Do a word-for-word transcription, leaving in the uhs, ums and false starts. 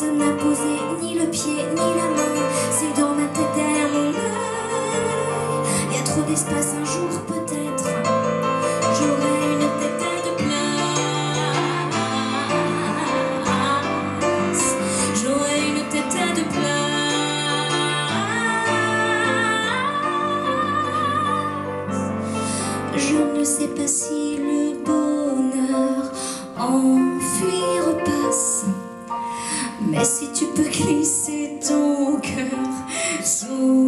personne n'a posé ni le pied ni la main. C'est dans ma tête derrière mon œil. Y a trop d'espace, un jour peut-être j'aurai une tête de place. J'aurai une tête de place. Je ne sais pas si le bonheur enfuir passe, mais si tu peux glisser ton cœur sous